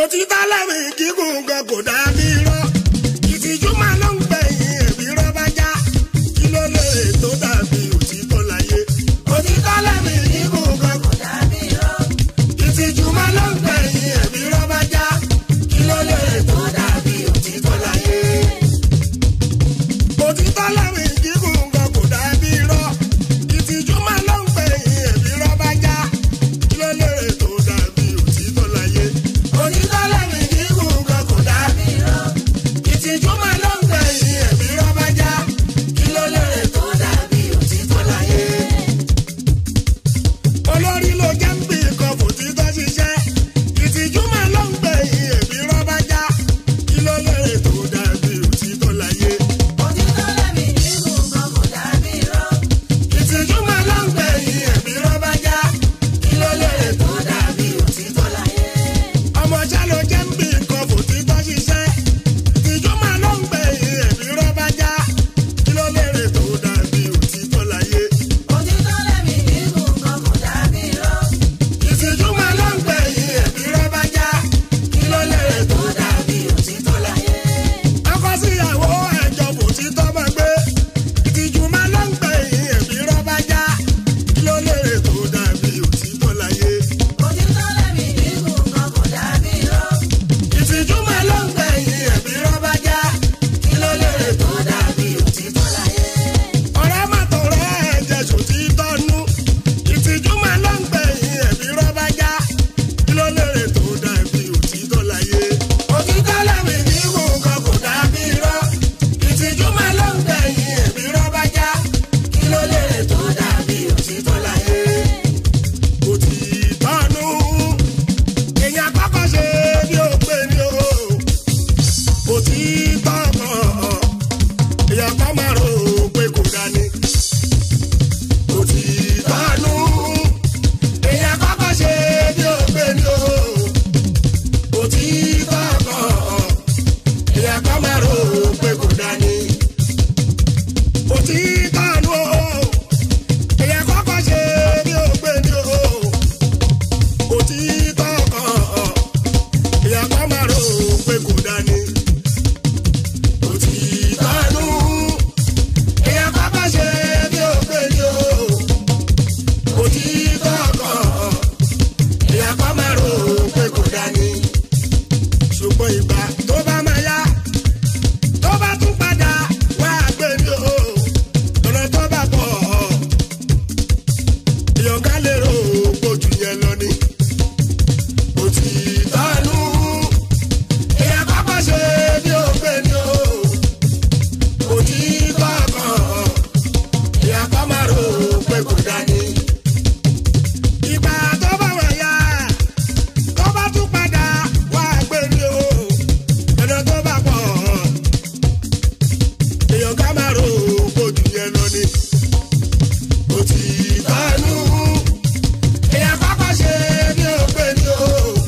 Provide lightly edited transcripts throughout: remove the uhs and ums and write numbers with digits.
òtítọ́ lẹ́mí gígùn gan kò dàbí irọ́ ìtìjú máa ló ń gbẹ̀yìn ẹ̀bí rọ́bà já kí ló lè tó dàbí òtítọ́ láyé. òtítọ́ lẹ́mí gígùn gan kò dàbí irọ́ ìtìjú máa ló ń gbẹ̀yìn ẹ̀bí rọ́bà já kí ló lè tó dàbí òtítọ́ láyé. òtítọ́ lẹ́mí gígùn gan kò dàbí irọ́ ìtìjú máa ló ń gbẹ̀yìn ẹ̀bí rọ́bà já kí ló lè tó dàbí òtítọ́ láyé. òtítọ́ lẹ́mí gígùn gan kò dàbí irọ́ ìtìjú máa ló ń gbẹ̀yìn ẹ̀bí rọ́bà já kí ló lè tó dàbí òtítọ́ láyé. olórí ló jẹ́ ń bí nǹkan fòtítọ́ ṣiṣẹ́ ìtìjú máa ló ń gbẹ̀yìn ẹ̀bí rọ́bà já kí ló lè tó dàbí òtítọ́ láyé. òtítọ́ lẹ́mí gígùn gan kò dàbí irọ́ ìtìjú máa ló ń gbẹ̀yìn ẹ̀bí rọ́bà já kí ló lè tó dàbí òtítọ́ láyé. ọmọ ṣá ló jẹ́ ń bí nǹkan fòtítọ́ ṣiṣẹ́ ìtìjú máa ló ń gbẹ̀yìn ẹ̀bí rọ́bà já kí ló lè tó dàbí òtítọ́ láyé. òtítọ́ lẹ́mí gígùn gan kò dàbí irọ́ ìtìjú máa ló ń gbẹ̀yìn ẹ̀bí rọ́bà já kí ló lè tó dàbí òtítọ́ láyé. ọkọ síyàwó ẹjọ́ fòtítọ́ máa gbé ìtìjú máa ló ń gbẹ̀yìn ẹ̀bí rọ́bà já kí ló lè tó dàbí òtítọ́ láyé. òtítọ́ lẹ́mí gígùn gan kò dàbí irọ́ ìtìjú máa ló ń gbẹ̀yìn ẹ̀bí rọ́bà já kí ló lè tó dàbí òtítọ́ láyé. ọ̀rẹ́ má tọrẹ ẹ̀jẹ̀ sòtítọ́ nú ìtìjú máa ló ń gbẹ̀yìn ẹ̀bí rọ́bà já kí ló lè tó dàbí òtítọ́ láyé. òtítọ́ lẹ́mí gígùn gan kò dàbí irọ́ ìtìjú máa ló ń gbẹ̀yìn ẹ̀bí rọ́bà já kí ló lè tó dàbí òtítọ́ láyé. òtítọ́ nú èèyàn kọ́kọ́ ṣe bí ó pé ní o òtítọ́ kan èèyàn kan máa rò pé kò dání. òtítọ́ nú èèyàn kọ́kọ́ ṣe bí ó pé ní o òtítọ́ kan èèyàn kan máa rò pé kò dání. òtítọ́ nú èèyàn kọ́kọ́ ṣe bí ó pé ní o òtítọ́ kan èèyàn kan máa rò pé kò dání. òtítọ́ nú èèyàn kọ́kọ́ ṣe bí ó pé ní o òtítọ́ kan èèyàn kan máa rò pé kò dání. ṣùgbọ́n ìgbà tó bá máa yá tó bá tún padà wá gbé ní o ọ̀nà tó bá pọ̀ èèyàn ká lè rò pójú yẹn lọ ni. òtítọ́ nú èèyàn kọ́kọ́ ṣe bí ó pé ní o òtítọ́ kan èèyàn kan máa rò pé kò dání. ìgbà tó bá wà yá tó bá tún padà wá gbé ní o ọ̀nà tó bá pọ̀ èèyàn ká máa rò pójú yẹn lọ ni. òtítọ́ nú èèyàn kọ́kọ́ ṣe bí ó pé ní o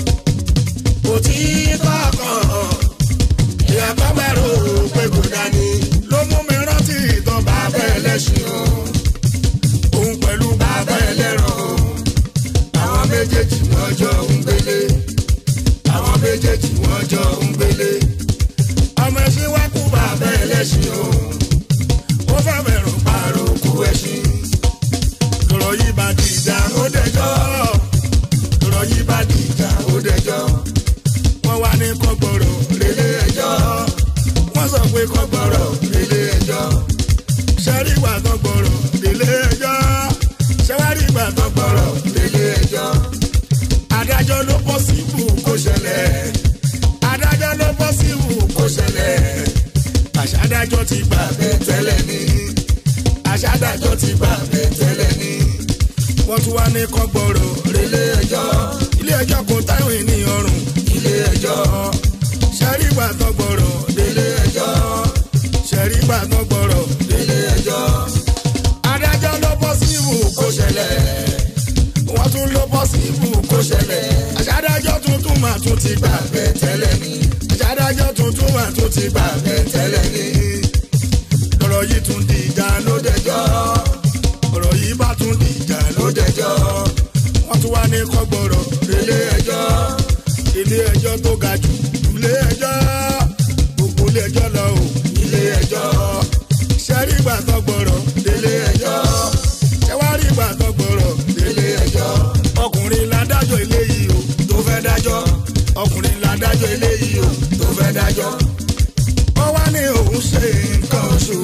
òtítọ́ kan èèyàn kan máa rò pé kò dání. ló mú mi rántí ìtàn bàbá ẹlẹ́ṣin o òun pẹ̀lú bàbá ẹlẹ́ran o àwọn méjèèjì wọ́n jọ ń gbélé àwọn méjèèjì wọ́n jọ ń gbélé. ọmọ ẹṣin wá kú bàbá ẹlẹ́ṣin o ó fẹ́ mẹ́rùn pààrọ̀ kú ẹṣin. lọ́rọ̀ yìí bá di ìjà ó dẹjọ́ lọ́rọ̀ yìí bá di ìjà ó dẹjọ́ wọ́n wá ní kọ́gbọ̀rọ̀ relé ẹjọ́ wọ́n sọ pé kọ́gbọ̀rọ̀ relé ẹjọ́ ṣẹ́rí ìgbà kọ́gbọ̀rọ̀ relé ẹjọ́ ṣẹ́wárí ìgbà kọ́gbọ̀rọ̀ relé ẹjọ́. adájọ́ ló bọ́ síbù kó ṣẹlẹ̀ adájọ́ ló bọ́ síbù kó ṣẹlẹ̀ àṣàdájọ́ ti gbà bẹ́ẹ̀ tẹ́lẹ̀ ni àṣàdájọ́ ti gbà bẹ́ẹ̀ tẹ́lẹ̀ ni. wọ́n tún wá ní kọ́gbọ̀rọ̀ relé ẹjọ́ ilé ẹjọ́ kò táwọn ènìyàn rùn ilé ẹjọ́ ṣẹ́rí ìgbà kọ́gbọ̀rọ̀ relé ẹjọ́ ṣẹ́rí ìgbà kọ́gbọ̀rọ̀ relé ẹjọ́. adájọ́ ló bọ́ síbù kó ṣẹlẹ̀ wọ́n tún ló bọ́ síbù kó ṣẹlẹ̀ àṣàdájọ́ tuntun mà tún ti gbà bẹ́ẹ̀ tẹ́lẹ̀ ni àṣàdájọ́ tuntun mà tún ti gbà bẹ́ẹ̀ tẹ́lẹ̀ ni. ọ̀rọ̀ yìí tún di ìjà ló dẹjọ́ ọ̀rọ̀ yìí bá tún di ìjà ló dẹjọ́ wọ́n tún wá ní kọ́gbọ̀rọ̀ relé ẹjọ́ ilé ẹjọ́ tó ga jù ilé ẹjọ́ gbogbo ilé ẹjọ́ lọ o ilé ẹjọ́ ṣẹ́rí ìgbà tó gbọ́rọ̀ délé ẹjọ́ ṣẹ́wárí ìgbà tó gbọ́rọ̀ délé ẹjọ́ ọkùnrin ládájọ́ ilé yìí o tó fẹ́ dájọ́ ọkùnrin ládájọ́ ilé yìí o tó fẹ́ dájọ́ ó wá ní òun ṣe nǹkan oṣù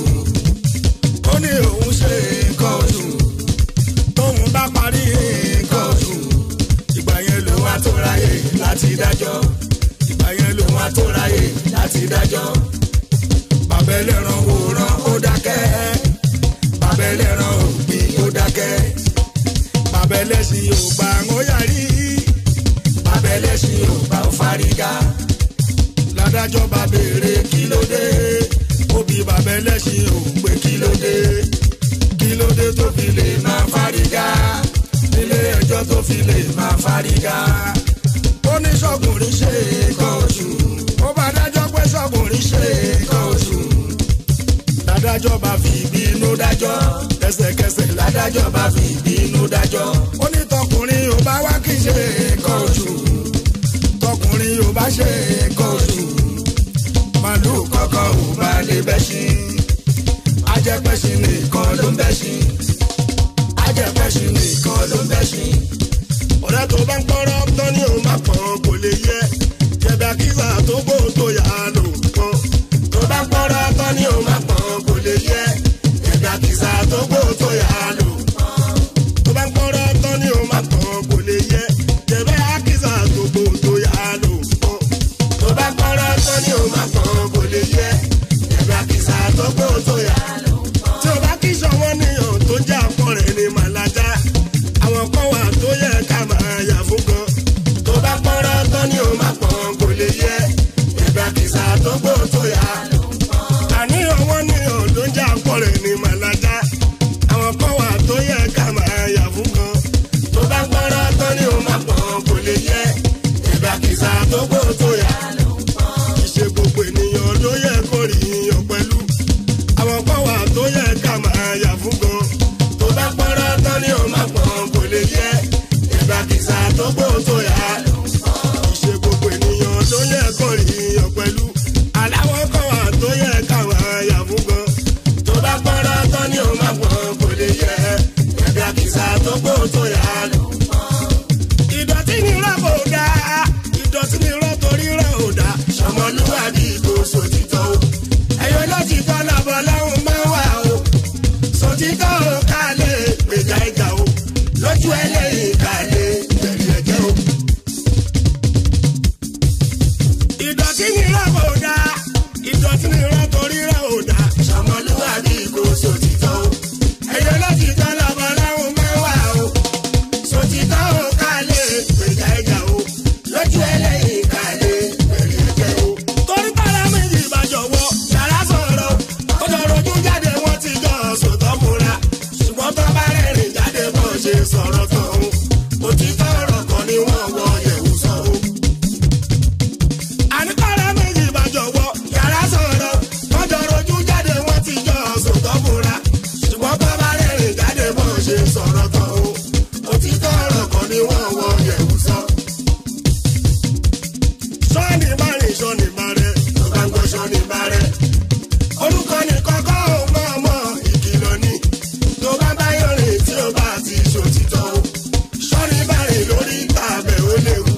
ó ní òun ṣe nǹkan oṣù tóun bá parí nǹkan oṣù ìgbà yẹn ló wá tó ráyè láti dájọ́ ìgbà yẹn ló wá tó ráyè láti dájọ́ bàbá ẹlẹ́ran wòran ó dákẹ́ bàbá ẹlẹ́ran òbí ó dákẹ́ bàbá ẹlẹ́sìn yóò bá ó yàrí bàbá ẹlẹ́sìn yóò bá ó fárígá ládájọ́ bá béèrè kí ló dé òbí bàbá ẹlẹ́sìn ò pé kí ló dé tó fi lè máa fárígá nílé ẹjọ́ tó fi lè máa fárígá ó ní ṣọ́kùnrin ṣe nǹkan oṣù ó bá dájọ́ pé ṣọ́kùnrin ṣe nǹkan oṣù ládájọ́ bá fi ìbínú dájọ́ ẹsẹ̀kẹsẹ̀ ládájọ́ bá fi ìbínú dájọ́ ó ní tọkùnrin ò bá wá kí ṣe nǹkan oṣù tọkùnrin ò bá ṣe nǹkan oṣù màlúù kọ̀ọ̀kan ò bá lè bẹ́ṣin ajẹ́pẹ́ṣin nìkan ló ń bẹ́ṣin ajẹ́pẹ́ṣin nìkan ló ń bẹ́ṣin ọ̀rẹ́ tó bá ń pọ́nrọ́ tán ni ó máa pọ̀n kò lè yẹ jẹ̀bi àkísà tó gbó tó yà á lò pọ́n tó bá ń pọ́nrọ́ tán ni ó máa pọ̀n kò lè yẹ jẹ̀bi àkísà tó gbó tó yà á lò pọ́n tó bá ń pọ́nrọ́ tán ni ó máa pọ̀n kò lè yẹ jẹ̀bi àkísà tó gbó tó yà á lò pọ́n tó bá ń pọ́nrọ́ tán ni ó máa pọ̀n kò lè yẹ jẹ̀bi àkísà tó gbó tó yà á lò pọ́n tí o bá kí sọ̀wọ́n níyàn tó jẹ́ àpọ̀ rẹ̀ ní màlájà àwọn kan wà tó yẹ ká máa yà fún gan tó bá pọ́nrọ́ tán ni ó máa pọ̀n kò lè yẹ ẹ̀bà kìsà tó gbó tó yà àníyàn wọn níyàn tó jẹ́ àpọ̀ rẹ̀ ní màlájà àwọn kan wà tó yẹ ká máa yà fún gan tó bá pọ́nrọ́ tán ni ó máa pọ̀n kò lè yẹ ẹ̀bà kìsà tó gbó tó yà ìṣe gbogbo ènìyàn ló yẹ kó rí yàn pẹ̀lú àwọn kan wà tó yẹ ká máa yà fún gan tó bá pọ́nrọ́ tán ni ó máa pọ̀n kò lè yẹ ẹ̀bà kìsà tó gbó tó yà ìṣe gbogbo ènìyàn ló yẹ kó rí yàn pẹ̀lú aláwọ̀ kan wà tó yẹ ká máa yà fún gan tó bá pọ́nrọ́ tán ni ó máa pọ̀n kò lè yẹ ẹ̀bà kìsà tó gbó tó yà ìdọ̀tí ni rẹ̀ kò dáa ìdọ̀tí ni rẹ̀ torí rẹ̀ ò dáa ṣọmọlúwàbí kò sòtítọ́ o ẹ̀yọ́ lọ́títọ́ làbọ̀ láwọn máa wà o sòtítọ́ o ká lè gbèjà ìjà o lójú ẹlẹ́yìn ká lè bẹ̀rẹ̀ ẹ̀jẹ̀ o. ìdọ̀tí ni rẹ̀ kò dáa ìdọ̀tí ni rẹ̀ torí rẹ̀ ò dáa ṣọmọlúwàbí kò sòtítọ́ o ẹ̀yọ́ lọ́títọ́ làbọ̀ láwọn máa wà o sòtítọ́ o ká lè gbèjà ìjà o lójú ẹlẹ́yìn ká lè bẹ̀rẹ̀ ẹ̀jẹ̀ o. torí bára méjì ìbàjọ́wọ́ yàrá sọ̀rọ̀ ó jọ rojú jáde wọ́n ti jọ sòtọ́ múra ṣùgbọ́n tó bá rẹ̀rìn jáde bọ́ ṣe sọ̀rọ̀ tán o òtítọ́ ọ̀rọ̀ kan ni wọ́n wọ yẹ̀wù sọ o. àní bára méjì ìbàjọ́wọ́ yàrá sọ̀rọ̀ ó jọ rojú jáde wọ́n ti jọ sòtọ́ múra ṣùgbọ́n tó bá rẹ̀rìn jáde bọ́ ṣe sọ̀rọ̀ tán o òtítọ́ ọ̀rọ̀ kan ni wọ́n wọ yẹ̀wù sọ. sọ́ọ̀nì bá rìn sọ́ọ̀nì bá rẹ̀ tó bá ń gbọ́ sọ́ọ̀nì bá rẹ̀ orúkọ ní kọ́kọ́ ò mọ̀ ọmọ ìkìlọ̀ ni tó bá bá yọrin tí ó bá ti ṣòtítọ́ o sọ́ọ̀nì bá rìn lórí tàbẹ̀ ó léwu.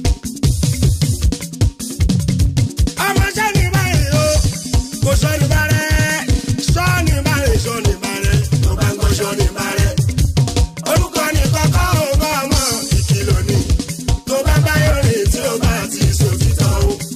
ọmọ sọ́ọ̀nì bá rìn o kò sọ́ọ̀nì bá rẹ̀ sọ́ọ̀nì bá rìn sọ́ọ̀nì bá rẹ̀ tó bá ń gbọ́ sọ́ọ̀nì bá rẹ̀ orúkọ ní kọ́kọ́ ò mọ̀ ọmọ ìkìlọ̀ ni tó bá bá yọrin tí ó bá ti ṣòtítọ́ o.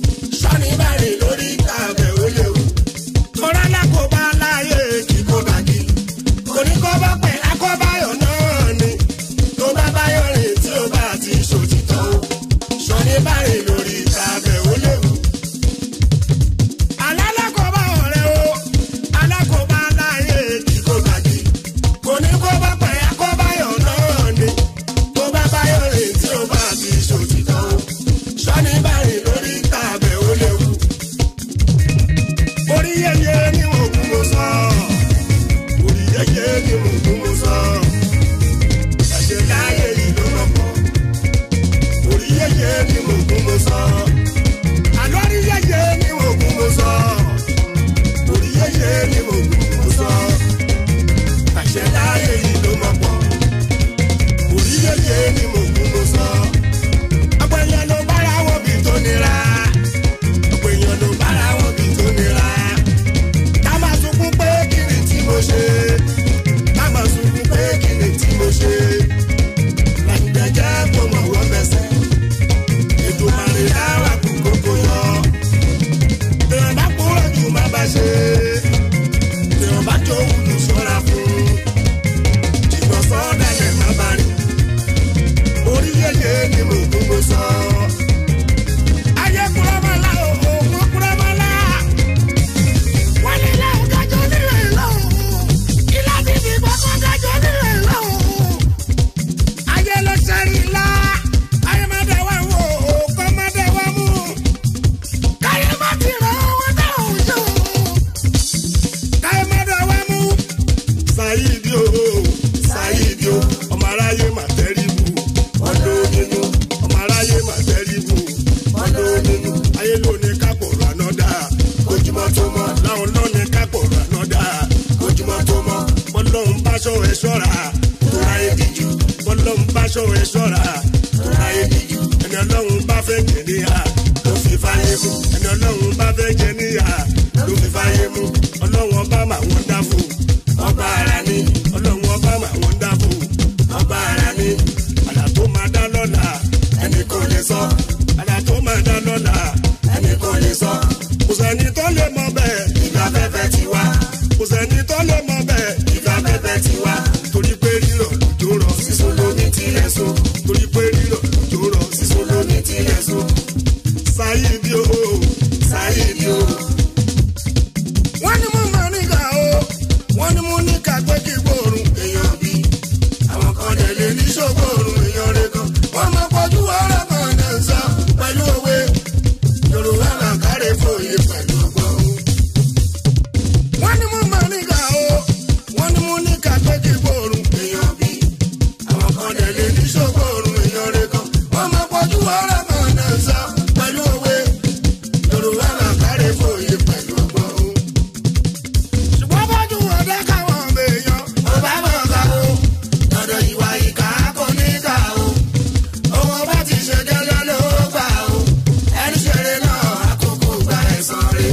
ṣọ́ ẹ ṣọ́ra tó ráyé díjú. Bọ́lọ́run bá ṣọ́ ẹ ṣọ́ra tó ráyé díjú. Ẹni Ọlọ́run bá fẹ́ jẹ níyà ló fi fáyé mú. Ẹni Ọlọ́run bá fẹ́ jẹ níyà ló fi fáyé mú. Ọlọ́run ọba mà wọ́n dá fún ọba ara ní. Ọlọ́run ọba mà wọ́n dá fún ọba ara ní. Àlà tó máa dá lọ́la ẹnì kò lè sọ. Àlà tó máa dá lọ́la ẹnì kò lè sọ. Kò sẹ́ni tó lè mọ bẹ́ẹ̀ ìgbà fẹ́fẹ́ ti wá. Kò sẹ́ni tó lè mọ bẹ́ẹ̀ ìgbà fẹ́fẹ́ ti wá. Torí pé rírọ̀ lójó rọ̀ sísun lómi tilẹ̀ so. Torí pé rírọ̀ lójó rọ̀ sísun lómi tilẹ̀ so. Sáyidi o, Sáyidi o. Wọ́n ní mo máa níkà o, wọ́n ní mo níkà pé kí gbòòrùn èèyàn bí. Àwọn kan dẹ̀ lè ní ṣògbòòrùn èèyàn rẹ̀ kan. Wọ́n máa pọ̀jù ọ̀rọ̀ kan náà sọ pẹ̀lú òwe. Yorùbá máa kárẹ̀ fòye pẹ̀lú ọgbọ́n. Wọ́n ní mo máa níkà o, wọ́n ní mo níkà pé kí gbòòrùn èèyàn bí. Àwọn kan dẹ̀ lè ní ṣògbòòrùn èèyàn rẹ̀ kan. Wọ́n máa pọ̀jù ọ̀rọ̀ kan náà sọ pẹ̀lú òwe. Yorùbá máa kárẹ̀ fòye pẹ̀lú ọgbọ́n. Ṣùgbọ́n bọ́jú ọ̀dẹ́ káwọn èèyàn ò bá mọ̀ ká o. Dandan ìwà ìkà kò ní ká o. Owó bá ti ṣe gẹ́lẹ́ ló gbà o. Ẹni ṣeré náà àkókò gba ẹ̀san rẹ̀.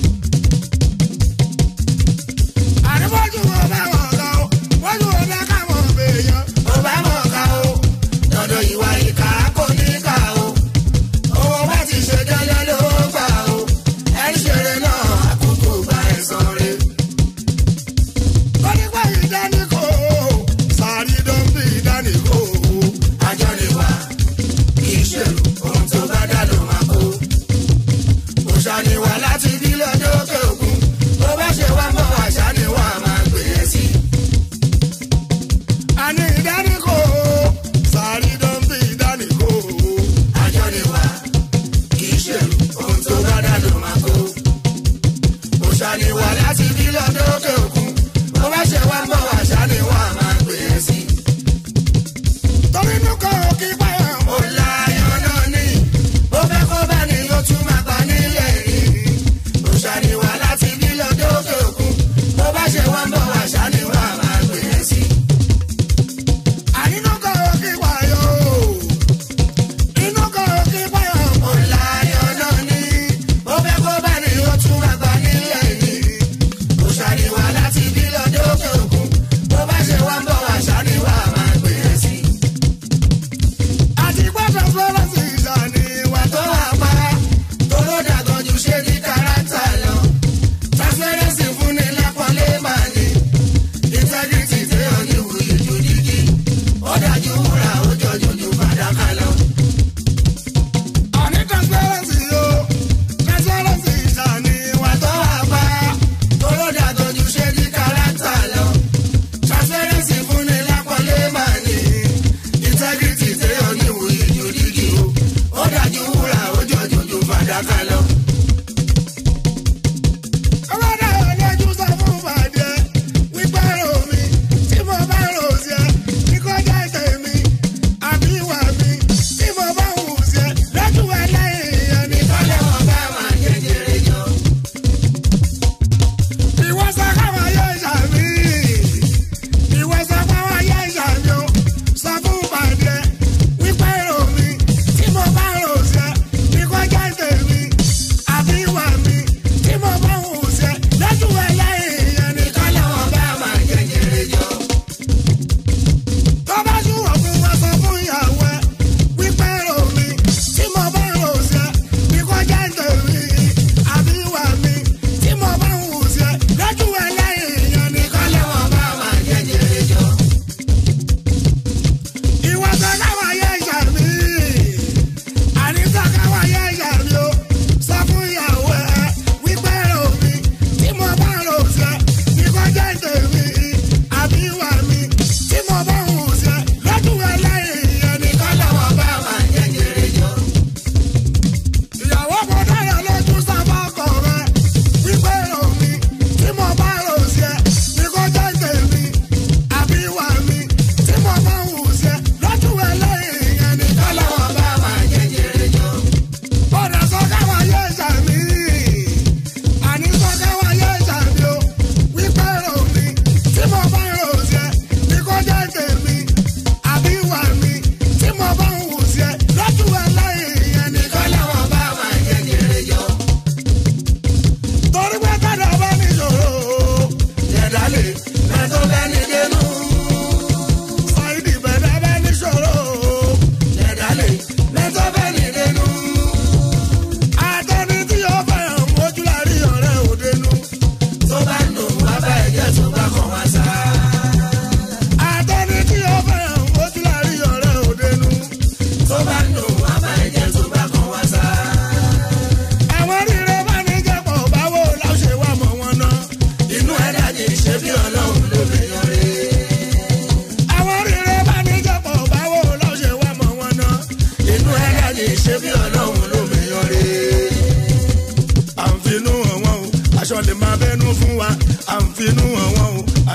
Àríwájú ọ̀dẹ́ wọn ká o. Bọ́jú ọ̀dẹ́ káwọn èèyàn ò bá mọ̀ ká o. Dandan ìwà ìkà kò ní ká o. Owó bá ti ṣe gẹ́lẹ́ ló gbà o. Ẹni ṣeré náà àkókò gba ẹ̀san rẹ̀. Kọ́nípa ìdánìkò, sàárì dọ́ńbì ìdánìkò. Àjọ ni wà, kì í ṣèrò, ohun tó bá dá ló máa kó. Òṣà ni wà láti bí lọ́jọ́ òkè òkun. Bó bá ṣe wá mọ́ àṣà ni wà máa gbé e sí. Àní ìdánìkò, sàárì dọ́ńbì ìdánìkò. Àjọ ni wà, kì í ṣèrò, ohun tó bá dá ló máa kó. Òṣà ni wà láti bí lọ́jọ́ òkè òkun. Bó bá ṣe wá mọ́ àṣà ni wà máa gbé e sí. Torí inú kan ò kí báyọ̀ mọ́. Ó láyọ̀ náà ní. Bó fẹ́ kó bá ní yóò tún máa pa nílẹ̀ yìí. Òṣà ni wà láti bí lọ́jọ́ òkè òkun. Bó bá ṣe wá mọ́ àṣà ni wà máa gbé e sí. Ànínú kan ò kí báyọ̀ o. Inú kan ò kí báyọ̀ mọ́. Ó láyọ̀ náà ní. Bó fẹ́ kó bá ní yóò tún máa pa nílẹ̀ yìí. Òṣà ni wà láti bí lọ́jọ́ òkè òkun. Bó bá ṣe wá mọ́ àṣà ni wà máa gbé e sí. Àti gbọ́dọ̀ fọ́lọ́ sí ìjà ni ìwà tó wà pa. Tóró dàgbọ́n ju ṣé ní kárátà lọ. Transparency fún ni lápọ́nlé máa ní. Integrity téèyàn ní wuyì ju dídí. Ó dájú wúrà ó jọjú ju fàdákà lọ. Àní transparency o, transparency ìjà ni ìwà tó wà pa. Tóró dàgbọ́n ju ṣé ní kárátà lọ. Transparency fún ni lápọ́nlé máa ní. Integrity téèyàn ní wuyì ju dídí o. Ó dájú wúrà ó jọjú ju fàdákà lọ. Ọlọ́dà ọlọ́jú sọ fún bàdé wípé rò mí tí mo bá rò sí ẹ ní kọjá tèmi àbí ìwà mi tí mo bá hù sí ẹ lójú ẹlẹ́yìn ẹni tọ́lẹ̀ wọn bá máa jẹjẹrẹ jọ. Ìwọ sọ káwọn yẹ ìṣàmì, ìwọ sọ káwọn yẹ ìṣàmì o. Sọ fún bàdé wípé rò mí tí mo bá rò sí ẹ ní kọjá tèmi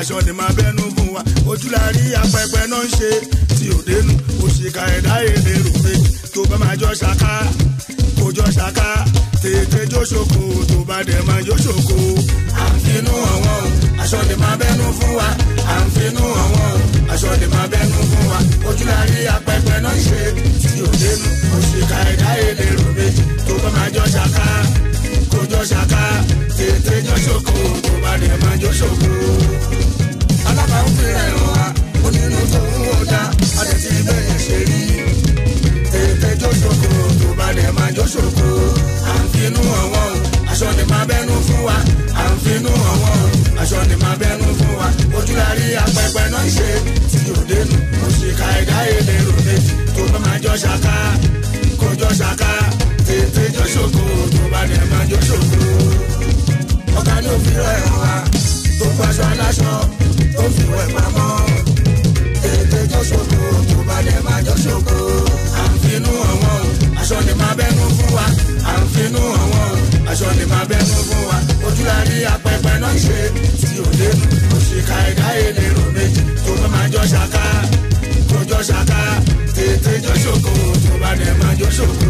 aṣọ ni máa bẹ́nu fún wa ojúlárí apẹpẹ náà ń ṣe tí ò dénú òṣìkà ẹ̀dá èdè rògbè tó bá máa jọ ṣaká kó jọ ṣaká tètè jó ṣoko tó bá dẹ̀ máa jó ṣoko. à ń finú ọ̀wọ́n aṣọ ni máa bẹ́nu fún wa à ń finú ọ̀wọ́n aṣọ ni máa bẹ́nu fún wa ojúlárí apẹpẹ náà ń ṣe tí ò dénú òṣìkà ẹ̀dá èdè rògbè tó bá máa jọ ṣaká kó jọ ṣaká tètè jó ṣoko tó bá dẹ̀ máa jó ṣoko. alábàá ń fi rẹ̀ hàn wá onínú tó ń wò dá adé tí bẹ́ẹ̀ ṣe rí tètè jó ṣoko tó bá dẹ̀ máa jó ṣoko. à ń finú ọ̀wọ́n aṣọ ni máa bẹ́nu fún wa à ń finú ọ̀wọ́n aṣọ ni máa bẹ́nu fún wa ojúlárí apẹpẹ náà ń ṣe tí ò dénú òṣìkà ẹ̀dá èdè ròde tó bá máa jọ ṣaká kó jọ ṣaká tètè jó ṣoko tó bá dẹ̀ máa jó ṣoko. ọ̀gá ni ó fi rẹ̀ hàn wá tó gbaṣọ aláṣọ tó fi wẹ̀ pamọ́ tètè jó ṣoko tó bá dẹ̀ máa jó ṣoko. à ń finú ọ̀wọ́n aṣọ ni máa bẹ́nu fún wa à ń finú ọ̀wọ́n aṣọ ni máa bẹ́nu fún wa ojúlárí apẹpẹ náà ń ṣe tí ò dénú òṣìkà ẹ̀dá èdè ròde tó bá máa jọ ṣaká kó jọ ṣaká tètè jó ṣoko tó bá dẹ̀ máa jó ṣoko.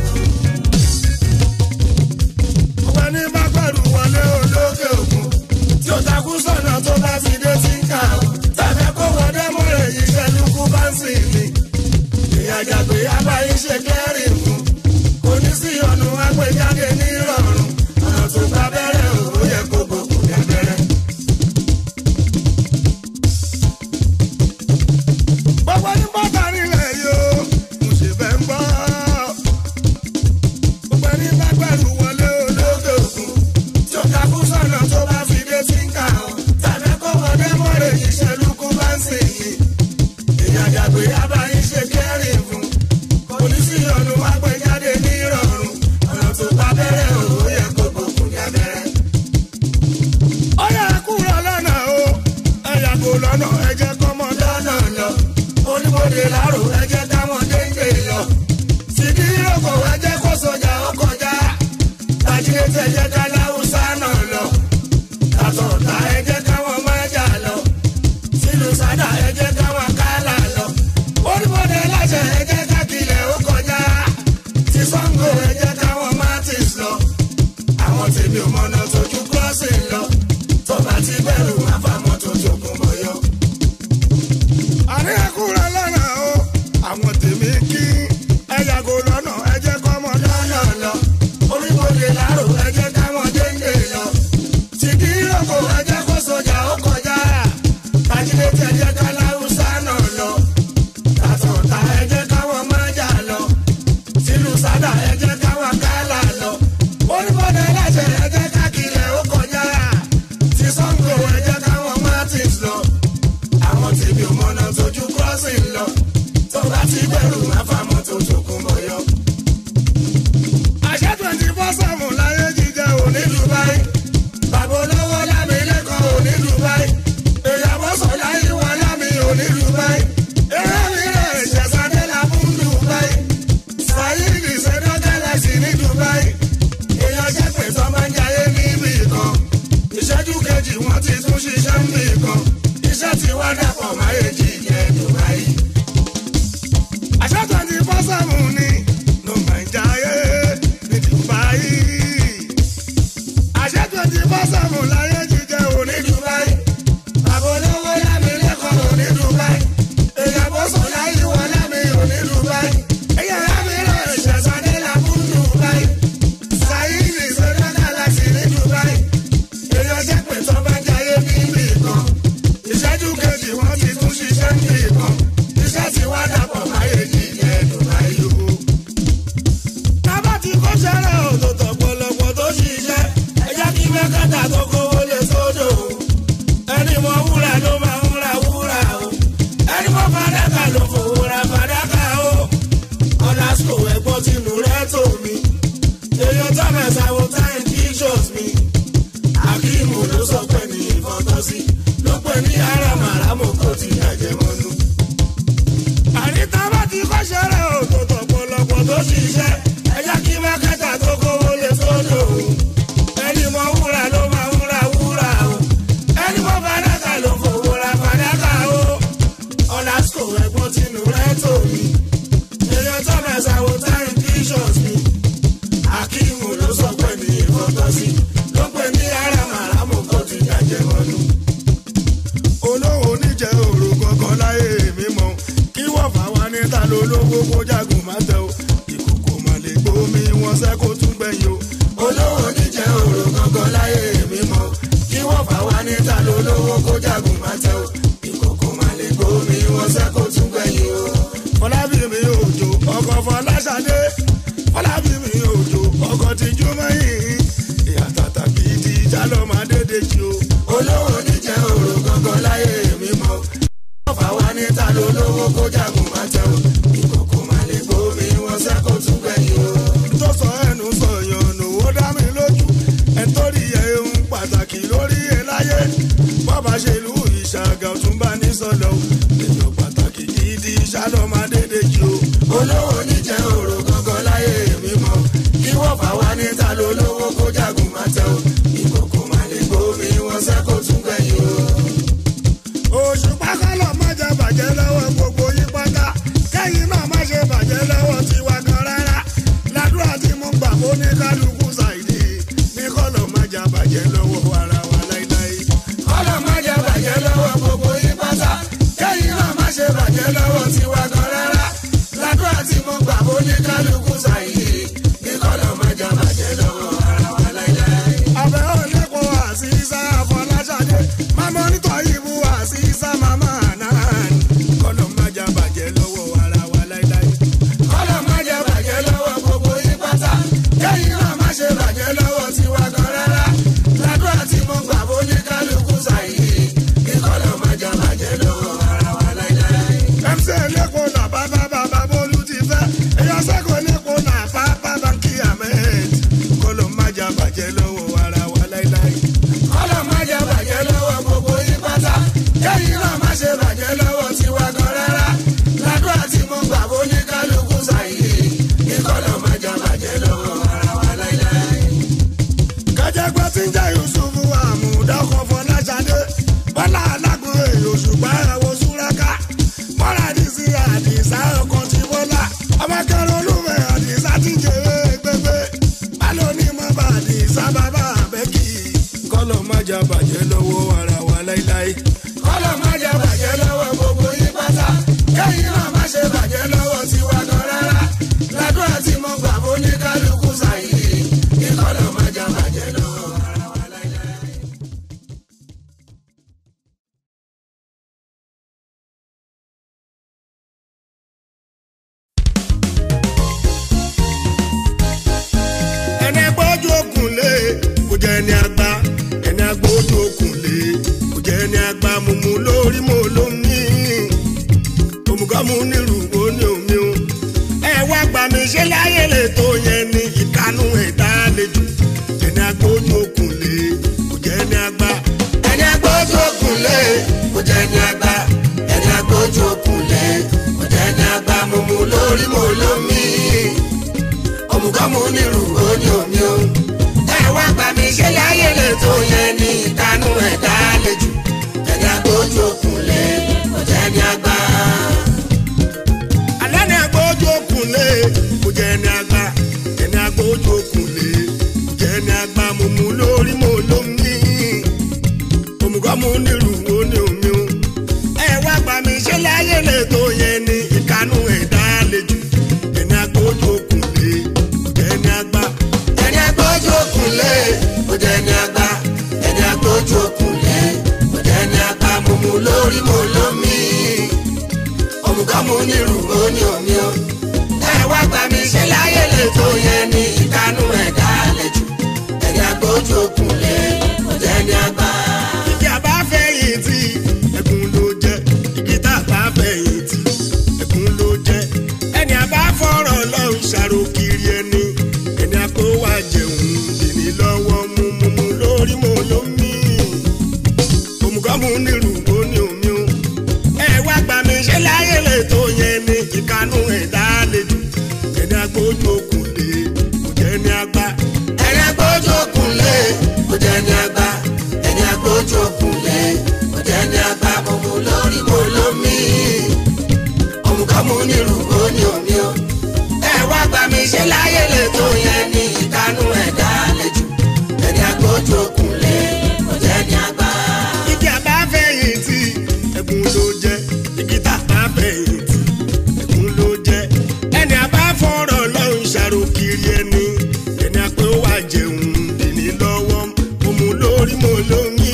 ọ̀pẹ ní bá gbẹ̀rù wọlé olókè òkun tí ó takú sọ̀nà tó bá ti dé tí ń kà ó tàbí kó wọlé mọ́rẹ̀ yìí ṣẹlúkú bá ń sìn ní. ìyàjàgbé abáyé ṣe kẹ́rì fún kò ní sí ọ̀nà agbèjáde ní ìrọ̀rùn ọ̀nà tó bá bẹ̀rẹ̀ ó yẹ kó gbogbo bẹ̀rẹ̀. gbogbo ní bọ́tà nílẹ̀ yóò mo ṣe fẹ́ ń gbọ́. gbogbo ní bá gbẹ̀rù wọlé olókè òkun tí ó takú sọ̀nà tó bá fi dé tí ń kà ó tàbí kó wọlé mọ́rẹ̀ yìí ṣẹlúkú bá ń sìn yìí. ìyàjàgbé abáyé ṣe kẹ́rì fún kò ní sí ọ̀nà agbèjáde ní ìrọ̀rùn ọ̀nà tó bá bẹ̀rẹ̀ ó yẹ kó gbogbo bẹ̀rẹ̀. ó yẹ kúrò lọ́nà o ẹ yàgò lọ́nà ẹ jẹ́ kọ́mọ lọ́nà lọ oníbodè láàrò ẹ jẹ́ káwọn déńgbè lọ sídìí ìrókò ẹ jẹ́ kó sọjà ó kọjá tàjílẹ̀ tẹ̀ jẹ́ ká láwùsá náà lọ tàtọ̀tà ẹ jẹ́ káwọn májà lọ sílùú sádà ẹ jẹ́ káwọn kálà lọ oníbodè láṣẹ ẹ jẹ́ kákìlẹ̀ ó kọjá tí Ṣàngó ẹ jẹ́ káwọn Martins lọ àwọn tèmi ò mọ̀nà tójú crossing lọ tó bá ti bẹ̀rù àfàmọ́ tó jogun bọ̀yọ́. àní ẹkúrẹ́ lọ́nà o àwọn tèmi kí ẹ yàgò lọ́nà ẹ jẹ́ kọ́mọ lọ́nà lọ oníbodè láàrò ẹ jẹ́ káwọn déńdé lọ sídìí ìrókò ẹ jẹ́ kó sọjà ó kọjá tàjílẹ̀ tẹ̀ jẹ́ ká láwùsá náà lọ tàtọ̀tà ẹ jẹ́ káwọn májà lọ sílùú sádà ẹ jẹ́ káwọn kálà lọ oníbodè láṣẹ ẹ jẹ́ kákìlẹ̀ ó kọjá tí Ṣàngó ẹ jẹ́ káwọn Martins lọ àwọn tèmi ò mọ̀nà tójú crossing lọ tó bá ti bẹ̀rù àfàmọ́ tó jogun bọ̀yọ́. àṣẹ 24/7 láyé jíjẹ òní Dubai bàbá olówó lámì lẹ́kọ̀ọ́ òní Dubai ìyàwó sọ̀lá ìwà lámì òní Dubai eré mi rẹ̀ ìṣẹ̀sádé la fún Dubai sayidi sẹ́dọ̀ galaxy ní Dubai èèyàn jẹ́ pé tó máa ń jayé níbì kan ìṣẹ́jú kejì wọ́n ti tún ṣiṣẹ́ níbì kan iṣẹ́ tí wá dàpọ̀ máyé jíjẹ Dubai. àṣẹ 24/7 ni ló máa ń jayé ní Dubai àṣẹ 24/7 láyé jíjẹ òní Dubai bàbá olówó lámì lẹ́kọ̀ọ́ òní Dubai ìyàwó sọ̀lá ìwà lámì òní Dubai èèyàn lámì rẹ̀ ìṣẹ̀sádé la fún Dubai sayidi sẹ́dọ̀ galaxy ní Dubai èèyàn jẹ́ pé tó bá ń jayé níbì kan ìṣẹ́jú kejì wọ́n ti tún ṣiṣẹ́ níbì kan iṣẹ́ tí wá dàpọ̀ máyé jíjẹ Dubai o. tábà tí kò ṣẹlẹ̀ òtòtò pọ̀lọpọ̀ tó ṣiṣẹ́ ẹjẹ́ kí mẹ́kẹ́ta tó kówó lè sódò ẹni mọ wúrà ló máa ń ra wúrà o ẹni mọ fàdákà ló fowó ra fàdákà o ọ̀làsùkò ẹ̀gbọ́n tinú rẹ̀ tó mi èèyàn tọ́mẹ̀ sáwọ́ time pictures mi Akíìmù ló sọ pé ní ìfọ́tọ́sí ló pè ní aramaramu kò ti dàjẹ́ mọ́nú. àríta bá ti kọ́ ṣẹlẹ̀ òtòtò pọ̀lọpọ̀ tó ṣiṣẹ́ ẹjẹ́ kí mẹ́kẹ́ta tó kówó lè sódò ẹni mọ wúrà ló máa ń ra wúrà o ẹni mọ fàdákà ló fò lólówó kó jagun má tẹ o ìkòkò má lè gbómi wọn sẹ́ kó tún gbẹ̀yìn o. olówó níjẹ́ òrò gangan láyé mi mọ́ kí wọ́n fà wá níta lólówó kó jagun má tẹ o ìkòkò má lè gbómi wọn sẹ́ kó tún gbẹ̀yìn o. Fọlábìmí Òjó ọkọ Fọláṣadé Fọlábìmí Òjó ọkọ Tìjú mẹ́yìn ìyá tàtà gidi jálọ̀ máa dédé jù o. olówó níjẹ́ òrò gangan láyé mi mọ́ wọ́n fà wá níta lólówó kó jagun má tẹ o ìkòkò má lè gbómi wọn sẹ́ kó tún gbẹ̀yìn o. tó sọ ẹnu sọyàn nòwó dá mi lójú ẹ torí ẹ ń pàtàkì lórí ẹ láyé bàbá ṣèlú Ìṣàgà Ọ̀túnba ní sọlọ èèyàn pàtàkì gidi ṣálọ máa dédé jù o. olówó níjẹ́ òrò gangan láyé mi mọ́ kí wọ́n fà wá níta lólówó kó jagun má tẹ o ìkòkò má lè gbómi wọn sẹ́ kó tún gbẹ̀yìn o. Òṣùpá kọ́lọ̀ má jẹ́ bàjẹ́ lọ́wọ́ gbogbo yín pátá kẹ́yìn náà má ṣe bàjẹ́ lọ́wọ́ tiwa kan rárá ládùúrà tí mo gbà fún ní kálukú ṣàìdí ní kọ́lọ̀ má jẹ́ bàjẹ́ lọ́wọ́ ara wa láíláí. kọ́lọ̀ má jẹ́ bàjẹ́ lọ́wọ́ gbogbo yín pátá kẹ́yìn náà má ṣe bàjẹ́ lọ́wọ́ tiwa kan rárá ládùúrà tí mo gbà fún ní kálukú ṣàìdí ní kọ́lọ̀ má jẹ́ bàjẹ́ lọ́wọ́ ara wa láíláí. àbẹ̀ òlẹ́kọ̀ọ́ Àṣìṣà Fọláṣadé mámọ́ nítorí ibú Àṣìṣà màmá náà kọ́lọ̀ má jẹ́ bàjẹ́ lọ́wọ́ ara wa láíláí. kọ́lọ̀ má jẹ́ bàjẹ́ lọ́wọ́ gbogbo yín pátá kẹ́yìn náà má ṣe bàjẹ́ lọ́wọ́ tiwa kan rárá ládùúrà tí mo gbà bó ní kálukú ṣàìdí kí kọ́lọ̀ má jẹ́ bàjẹ́ lọ́wọ́ ara wa láíláí. MC Eléko là bàbá Bólú ti fẹ́ èèyàn sẹ́kọ̀ọ́ Eléko là bàbá Bánkì Ahmed kọ́lọ̀ má jẹ́ bàjẹ́ lọ́wọ́ ara wa láíláí. kọ́lọ̀ má jẹ́ bàjẹ́ lọ́wọ́ gbogbo yín pátá kẹ́yìn náà má ṣe bàjẹ́ lọ́wọ́ tiwa kan rárá ládùúrà tí mo gbà bó ní kálukú ṣàìdí kí kọ́lọ̀ má jẹ́ bàjẹ́ lọ́wọ́ ara wa láíláí. kájàgbá tí ń jẹ́ Yusufu Àmùdá ọkọ̀ Fọláṣadé Bọ́lá Alágún èyí Òṣùpá ẹ̀wọ̀ Súráká mọ́ra Àdìsí Àdìsá ọkọ̀ tí Bọ́lá ọmọ kẹrin olúmọ̀ Àdìsá tí ń jèrè gbégbé bálò ní mọ́ bá Àdìsá bàbá Àbẹ́kì kọ́lọ̀ má jẹ́ bàjẹ́ lọ́wọ́ ara wa láíláí. kọ́lọ̀ má jẹ́ bàjẹ́ lọ́wọ́ gbogbo yín pátá kẹ́yìn náà má ṣe bàjẹ́ lọ́wọ́ tiwa kan rárá ládùúrà tí mo gbà fún ní kálukú ṣàìdí kí kọ́lọ̀ má jẹ́ bàjẹ́ lọ́wọ́ ara wa láíláí. ẹni agbójú òkùnlé kò jẹ́ ẹni àgbà ẹni agbójú òkùnlé kò jẹ́ ẹni àgbà mumu lórí mo ló ń ní òmùgọ́mù nírú wo ni omi o. ẹ wá gbà mí ṣe láyé lè tó yẹn ní ìkànnù ẹ̀dá àlejò ẹni agbójú òkùnlé kò jẹ́ ẹni àgbà ẹni agbójú òkùnlé kò jẹ́ ẹni àgbà ẹni agbójú òkùnlé kò jẹ́ ẹni àgbà mumu lórí mo ló ń ní òmùgọ́mù nírú wo ni omi o. ẹ wá gbà mí ṣe láyé lè tó yẹn ní ìkànnù ẹ̀dá àlejò ẹni agbójú òkùnlé kò jẹ́ ẹni àgbà. alẹ́ ni agbójú òkùnlé kò jẹ́ ẹni àgbà ẹni agbójú òkùnlé kò jẹ́ ẹni àgbà mumu lórí mo ló ń ní òmùgọ́mù nírú wo ni omi o. ẹ wá gbà mí ṣe láyé lè tó yẹn ní ìkànnù ẹ̀dá àlejò ẹni agbójú òkùnlé kò jẹ́ ẹni àgbà ẹni agbójú òkùnlé kò jẹ́ ẹni àgbà ẹni agbójú òkùnlé kò jẹ́ ẹni àgbà mumu lórí mo ló ń ní òmùgọ́mù nírú wo ni omi o. ẹ wá gbà mí ṣe láyé lè tó yẹn ní ìkànnù ẹ̀dá àlejò ẹni agbójú òkùnlé kò jẹ́ ẹni àgbà. igi àbá fẹ̀yìntì ẹ̀gún ló jẹ́ igi tá a bá fẹ̀yìntì ẹ̀gún ló jẹ́ ẹni àbá fọ̀rọ̀ lọ́hùn ṣàròkiri ẹni ẹni àpò wà jẹun ìní lọ́wọ́ mumu lórí mo ló ń ní òmùgọ́mù nírú wo ni omi o. ẹ wá gbà mí ṣe láyé lè tó yẹn ní ìkànnù ẹ̀dá àlejò ẹni agbójú òkùnlé kò jẹ́ ẹni àgbà ẹni agbójú òkùnlé kò jẹ́ ẹni àgbà ẹni agbójú òkùnlé kò jẹ́ ẹni àgbà mumu lórí mo ló ń ní òmùgọ́mù nírú wo ni omi o. ẹ wá gbà mí ṣe láyé lè tó yẹn ní ìkànnù ẹ̀dá àlejò ẹni agbójú òkùnlé kò jẹ́ ẹni àgbà. igi àbá fẹ̀yìntì ẹ̀gún ló jẹ́ igi tá a bá fẹ̀yìntì ẹ̀gún ló jẹ́ mo lómi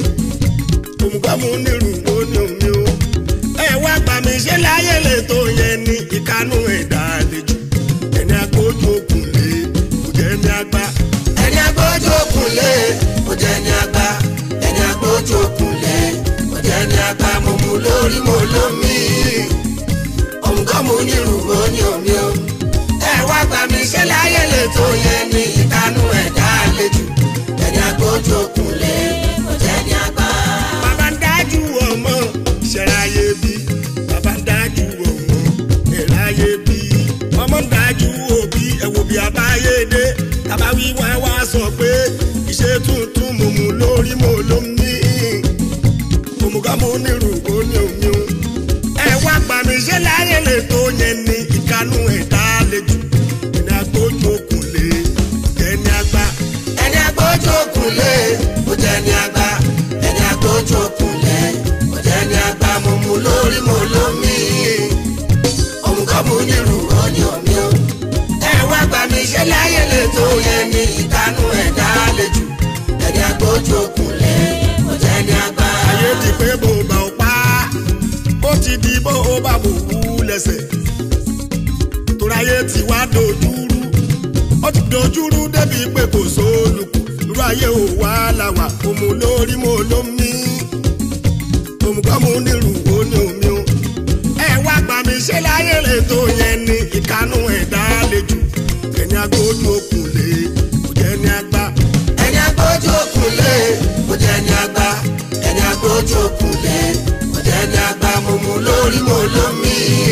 òmùgbàmù nírú òní omi o. ẹ wá gbà mí ṣe láyé lè tó yẹn ní ìkánú ẹ̀dá àlejò ẹni agbójú òkun lé kò jẹ́ ní àgbà. ẹni agbójú òkun lé kò jẹ́ ní àgbà. ẹni agbójú òkun lé kò jẹ́ ní àgbà. mo mú lórí mo lómi òmùgbàmù nírú òní omi o. ẹ wá gbà mí ṣe láyé lè tó yẹn ní ìkánú ẹ̀dá àlejò ẹni agbójú òkun lé kò jẹ́ ní àgbà. bàbá ń dájú ọmọ ṣẹ̀ráyé bí bàbá ń dájú ọmọ ẹ̀ráyé bí ọmọ ń dájú òbí ẹ̀wò bí abáyédé tàbá wí wá wá sọ pé ìṣe tuntun mo mú lórí mo ló ní òmùgámù nírú òní omi o. ẹ wá gbà mí ṣe láyé lè tó yẹn ní ìkánú ẹ̀dá àlejò ẹni agbójú òkun lé jẹ́ ní àgbà. ẹni agbójú òkun lé kò jẹ́ ní àgbà. ẹni agbójú òkun lé kò jẹ́ ní àgbà. mo mú lórí mo lómi òmùgámù nírú òní omi o. ẹ wá gbà mí ṣe láyé lè tó yẹn ní ìkánú ẹ̀dá àlejò ẹni agbójú òkun lé kò jẹ́ ní àgbà. ayé ti pé bó bá ọ pa ó ti di bó o bá bò wú lẹ́sẹ̀ toráyé ti wá dojúrú ó ti dojúrú débi pé kò sólùkù irú ayé ò wá làwà òmù lórí mo ló mí òmùgámù nírú òní omi o. ẹ wá gbà mí ṣe láyé lè tó yẹn ní ìkánú ẹ̀dá àlejò ẹni agbójú òkun lé kò jẹ́ ní àgbà. ẹni agbójú òkun lé kò jẹ́ ní àgbà. ẹni agbójú òkun lé kò jẹ́ ní àgbà. mo mú lórí mo lómi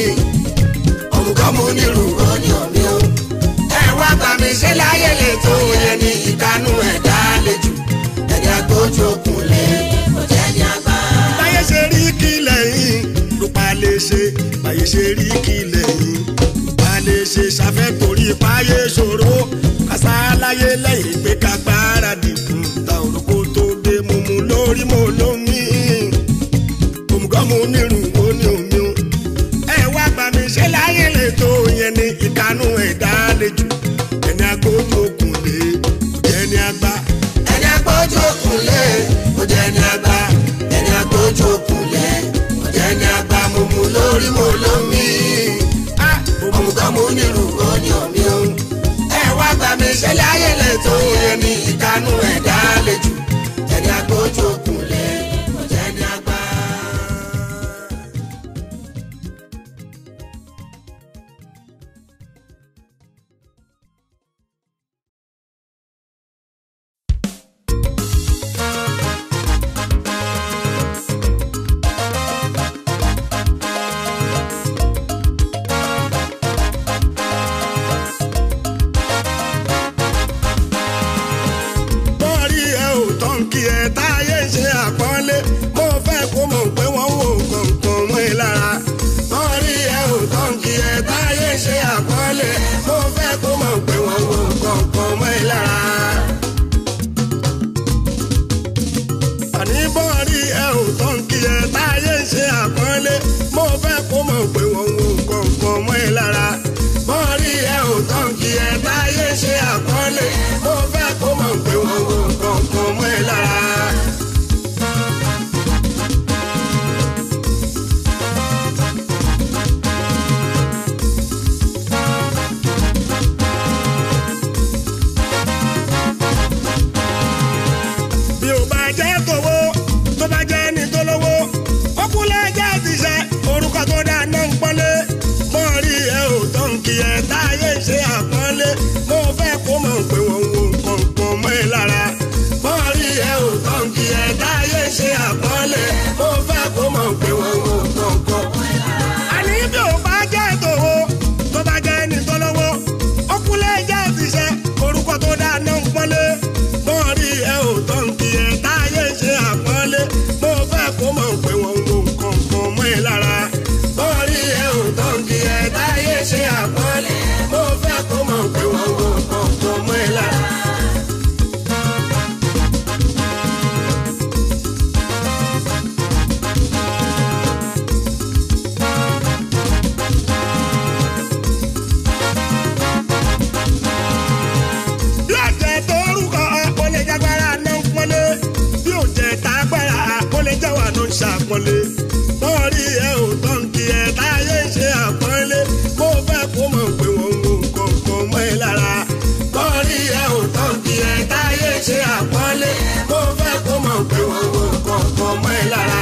òmùgámù nírú òní omi o. ẹ wá gbà mí ṣe láyé lè tó yẹn ní ìkánú ẹ̀dá àlejò ẹni agbójú òkun lé kò jẹ́ ní àgbà. báyé ṣe rí kí lẹ́yìn ló pa lè ṣe báyé ṣe rí kí lẹ́yìn ló pa lè ṣe ṣàfẹ́ torí páyé ṣòro kásáláyé lẹ́yìn pé ká gbáradì fún ta òrùkó tó dé mo mú lórí mo lómi òmùgámù nírú òní omi o. ẹ wá gbà mí ṣe láyé lè tó yẹn ní ìkánú ẹ̀dá àlejò ẹni agbójú òkun lé kò jẹ́ ní àgbà. ẹni agbójú òkun lé kò jẹ́ ní àgbà. ẹni agbójú òkun lé kò jẹ́ ní àgbà. mo mú lórí mo lómi òmùgámù nírú òní omi o. ẹ wá gbà mí ṣe láyé lè tó yẹn ní ìkánú ẹ̀dá àlejò ẹni agbójú òkun lé kò jẹ́ ní àgbà. ṣàpọ́nlé bọ́ọ̀rí ẹ ò tán kí ẹ táyé ń ṣe àpọ́nlé mo fẹ́ kó mọ̀ pé wọ́n ń wo nǹkan kan mọ́ ẹ lára bọ́ọ̀rí ẹ ò tán kí ẹ táyé ń ṣe àpọ́nlé mo fẹ́ kó mọ̀ pé wọ́n ń wo nǹkan kan mọ́ ẹ lára.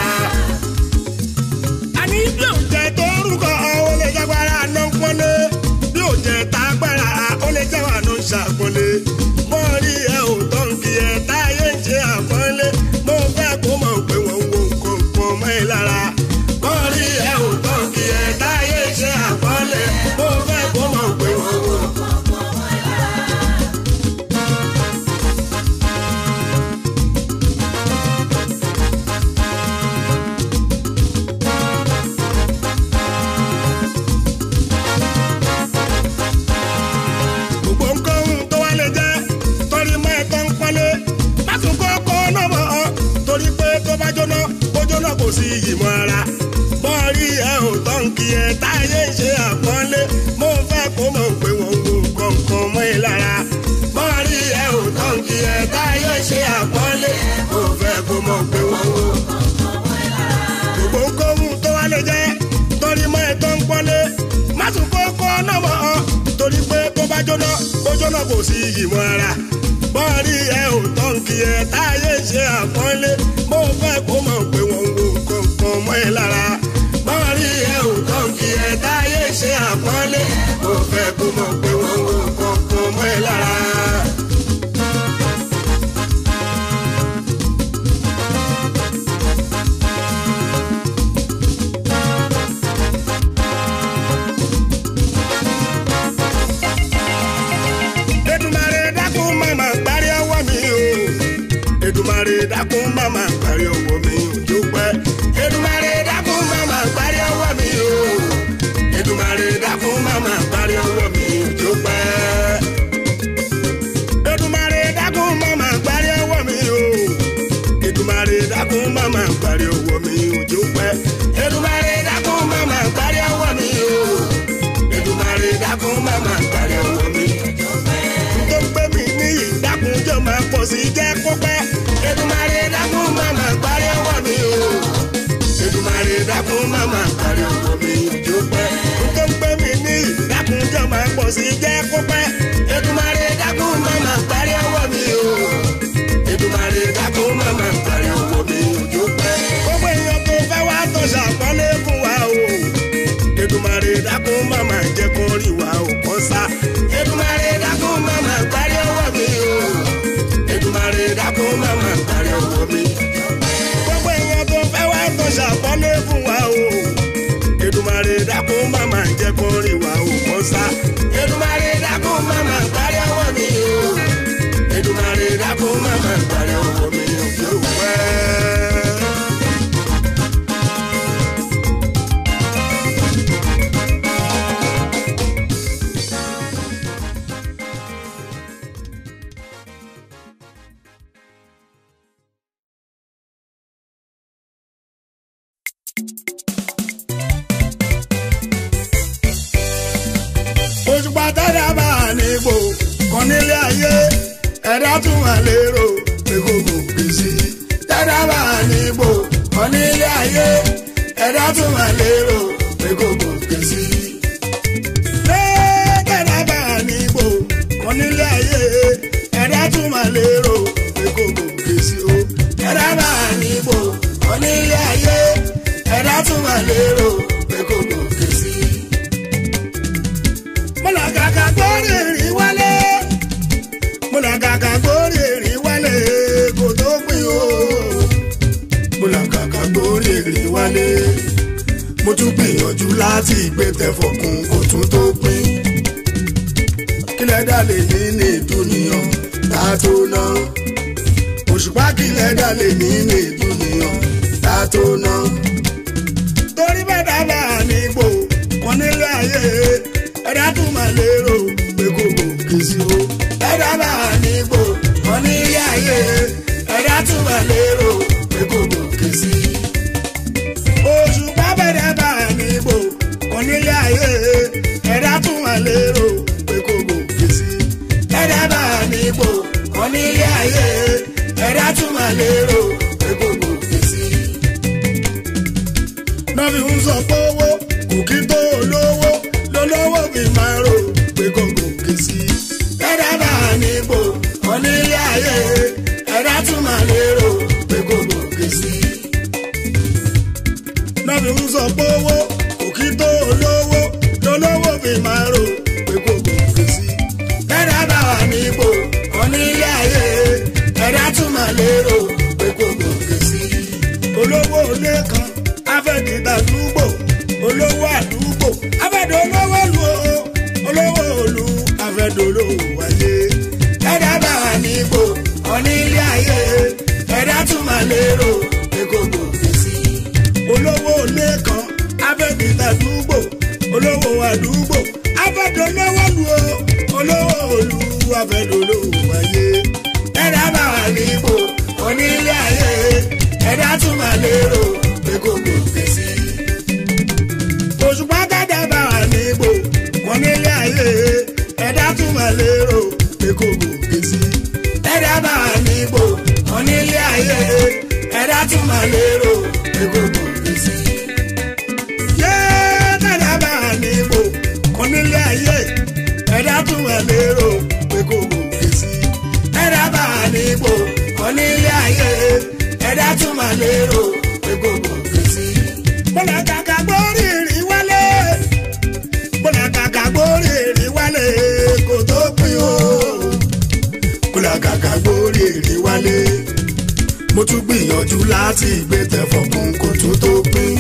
àní bí òjẹ tó rúkọ ó lè jágbára náà ń pọ́nlé bí òjẹ tágbára ó lè jáwà náà ń ṣàpọ́nlé bọ́ọ̀rí ẹ ò tán kí ẹ táyé ń ṣe àpọ́nlé mo fẹ́ kó mọ̀ pé wọ́n ń wo nǹkan kan mọ́ ẹ lára bọ́ọ̀rí ẹ ò tán kí ẹ táyé ń ṣe àpọ́nlé mo fẹ́ kó mọ̀ pé wọ́n ń wo nǹkan kan mọ́ ẹ lára. gbogbo nǹkan tó wá lè jẹ́ torí mọ́ ẹ̀ tó ń pọ́nlé má tún kọ́kọ́ náà mọ́ ọ torí pé tó bá jóná bó jóná kò sí iyì mọ́ ara bọ́ọ̀rí ẹ ò tán kí ẹ táyé ń ṣe àpọ́nlé mo fẹ́ kó mọ̀ pé wọ́n ń wo nǹkan kan mọ́ ẹ lára bọ́ọ̀rí ẹ ò tán kí ẹ táyé ń ṣe àpọ́nlé mo fẹ́ kó mọ̀ pé wọ́n ń wo nǹkan kan mọ́ ẹ lára. gbogbo nǹkan tó wá lè jẹ́ torí mọ́ ẹ tó ń pọ́nlé má tún kọ́kọ́ náà mọ́ ọ torí pé tó bá jóná bó jóná kò sí iyì mọ́ ara bọ́ọ̀rí ẹ ò tán kí ẹ táyé ń ṣe àpọ́nlé mo fẹ́ kó mọ̀ pé wọ́n ń wo nǹkan kan mọ́ ẹ lára bọ́ọ̀rí ẹ ò tán kí ẹ táyé ń ṣe àpọ́nlé mo fẹ́ kó mọ̀ pé wọ́n ń wo nǹkan kan mọ́ ẹ lára. Èdùmàrè dákun máma parí ọwọ́ mi òjò pẹ́. Èdùmàrè dákun máma parí ọwọ́ mi o. Èdùmàrè dákun máma parí ọwọ́ mi òjò pẹ́. Èdùmàrè dákun máma parí ọwọ́ mi o. Èdùmàrè dákun máma parí ọwọ́ mi òjò pẹ́. Èdùmàrè dákun máma parí ọwọ́ mi o. Èdùmàrè dákun máma parí ọwọ́ mi òjò pẹ́. Tó ń gbé mi níyì dákun jọ máa pọ̀ sí jẹ́ kó pẹ́. Èdùmàrè dákun máma parí ọwọ́ mi o. Èdùmàrè dákun máma parí ọwọ́ mi òjò pẹ́. Tó ń gbé mi níyì dákun jọ máa pọ̀ sí jẹ́ kó pẹ́. Èdùmàrè dákun máma parí ọwọ́ mi o. Èdùmàrè dákun máma parí ọwọ́ mi òjò pẹ́. Gbogbo èèyàn tó fẹ́ wá tó ṣàpọ́nlé fún wa o. Èdùmàrè dákun máma jẹ́ kó rí wa ò kọ́ sá. Èdùmàrè dákun máma parí ọwọ́ mi o. Èdùmàrè dákun máma parí ọwọ́ mi. Gbogbo èèyàn tó fẹ́ wá tó ṣàpọ́nlé fún wa o. Èdùmàrè dákun máma jẹ́ kó rí wa ò kọ́ sá. Èdùmàrè dákun máma parí ọwọ́ mi o. Èdùmàrè dákun máma parí ọwọ́ mi òjò pẹ́. Òṣùpá tẹ́lẹ̀ bá nígbò kan nílé ayé ẹ̀dá tún wà lérò pé kò gòkè sí. Tẹ́lẹ̀ bá nígbò kan nílé ayé ẹ̀dá tún wà lérò pé kò gòkè sí. Tẹ́lẹ̀ bá nígbò kan nílé ayé ẹ̀dá tún wà lérò pé kò gòkè sí o. Tẹ́lẹ̀ bá nígbò kan nílé ayé ẹ̀dá tún wà lérò pé kò gòkè sí. Mọ̀làkàkà gbórí èrì wálé. Mọ̀làkàkà gbórí èrì wálé kò tó pín o. Mọ̀làkàkà gbórí èrì wálé. Mo tún gbìyànjú láti gbé tẹ̀fọ̀kùn kò tún tó pín. Kílẹ̀ dá lè ní ní ìdúnìyàn tá a tó ná. Òṣùpá kílẹ̀ dá lè ní ní ìdúnìyàn tá a tó ná. Torí bẹ́ẹ̀ dábàá nígbò wọn nílé ayé ẹ̀dá tún máa lérò pé kò gòkè sí o. Ẹ̀dá bá nígbò wọn nílé ayé ẹ̀dá tún máa lérò pé kò gòkè sí. Òṣùpá bẹ̀rẹ̀ bá nígbò wọn nílé ayé ẹ̀dá tún máa lérò pé kò gòkè sí. Ẹ̀dá bá nígbò wọn nílé ayé ẹ̀dá tún máa lérò pé kò gòkè sí. ayé ẹ̀dá tún máa lérò pé kò gòkè sí. náà fi ń sọ pé owó òkì tó olówó lolówó fi máa rò pé kò gòkè sí. ẹ̀dá bá wà nípò onílé ayé ẹ̀dá tún máa lérò pé kò gòkè sí. olówó ilé kan afẹ́dìtà àdúgbò olówó àdúgbò afẹ́dọ̀ olówó lu o olówó olú afẹ́dọ̀ olówó wáyé. ẹ̀dá bá wà nípò onílé ayé ẹ̀dá tún máa lérò pé kò gòkè sí. olówó ilé kan afẹ́dìtà àdúgbò olówó àdúgbò afẹ́dọ̀ olówó lu o olówó olú afẹ́dọ̀ olówó wáyé. ẹ̀dá bá wà nípò onílé ayé ẹ̀dá tún máa lérò pé kò gòkè sí. òṣùpá dada bá wà nípò wọn nílé ayé ẹ̀dá tún máa lérò pé kò gòkè sí. ẹ̀dá bá wà nípò onílé ayé ẹ̀dá tún máa lérò pé kò gòkè sí. yé dada bá wà nípò wọn nílé ayé ẹ̀dá tún máa lérò pé kò gòkè sí. ẹ̀dá bá wà nípò onílé ayé ẹ̀dá tún máa lérò pé kò gòkè sí. bọ́lá kàkà gbórí ìrìn wálé bọ́lá kàkà gbórí ìrìn wálé kò tó pín o bọ́lá kàkà gbórí ìrìn wálé mo tún gbìyànjú láti gbé tẹ̀fọ̀kùn kò tún tó pín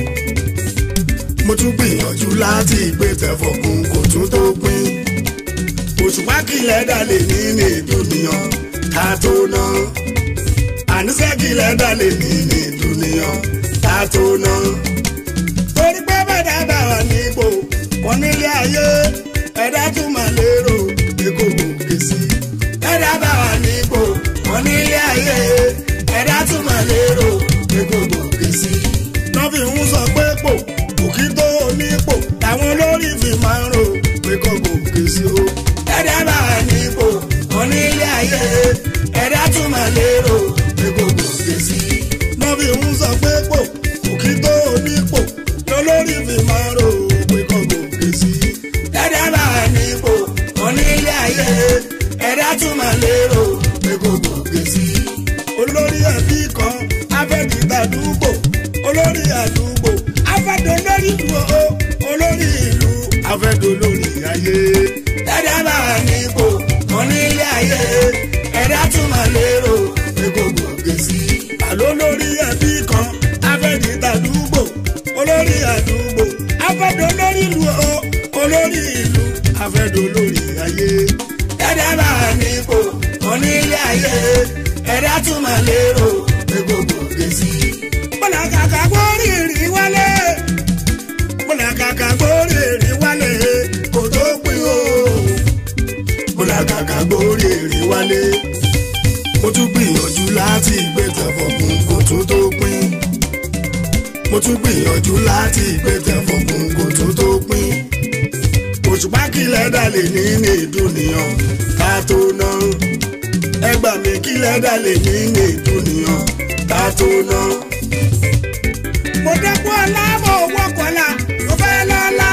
mo tún gbìyànjú láti gbé tẹ̀fọ̀kùn kò tún tó pín òṣùpá kìlẹ̀ dalẹ̀ nínú ìdúnìyàn ká tó ná àníṣe kìlẹ̀ dalẹ̀ nínú ìdúnìyàn ká tó ná torí pé bẹ́ẹ̀ bá wà nípò wọn nílé ayé ẹ̀dá tún máa lérò pé kò gòkè sí. ẹ̀dá bá wà nípò onílé ayé ẹ̀dá tún máa lérò pé kò gòkè sí. náà fi ń sọ pé pò òkì tó onípò làwọn olórí fi máa ń rò pé kò gòkè sí o. ẹ̀dá bá wà nípò onílé ayé ẹ̀dá tún máa lérò pé kò gòkè sí. náà fi ń sọ pé pò òkì tó onípò lolórí fi máa ń rò pé kò gòkè sí. ẹ̀dá bá wà nípò onílé ayé ẹ̀dá tún máa lérò pé kò gòkè sí. olórí ẹbí kan afẹ́dìtà àdúgbò olórí àdúgbò afẹ́dọ̀ olórí ìlú o olórí ìlú afẹ́dọ̀ olórí ayé. ẹ̀dá bá wà nípò onílé ayé ẹ̀dá tún máa lérò pé kò gòkè sí. àlọ́ olórí ẹbí kan afẹ́dìtà àdúgbò olórí àdúgbò afẹ́dọ̀ olórí ìlú o olórí ìlú afẹ́dọ̀ olórí ayé. ẹ̀dá bá wà nípò onílé ayé ẹ̀dá tún máa lérò pé kò gòkè sí. bọ́lá kàkà gbórí ìrìn wálé bọ́lá kàkà gbórí ìrìn wálé kò tó pín o bọ́lá kàkà gbórí ìrìn wálé mo tún gbìyànjú láti gbé tẹ̀fọ̀kùn kò tún tó pín mo tún gbìyànjú láti gbé tẹ̀fọ̀kùn kò tún tó pín òṣùpá kìlẹ̀ dalẹ̀ nínú ìdúnìyàn ká tó ná ẹgbà mi kìlẹ̀ dalẹ̀ nínú ìdúnìyàn ká tó ná. mo dẹ́kun ọ̀la mo wọ́kọ̀ọ́la mo fẹ́ lọ́la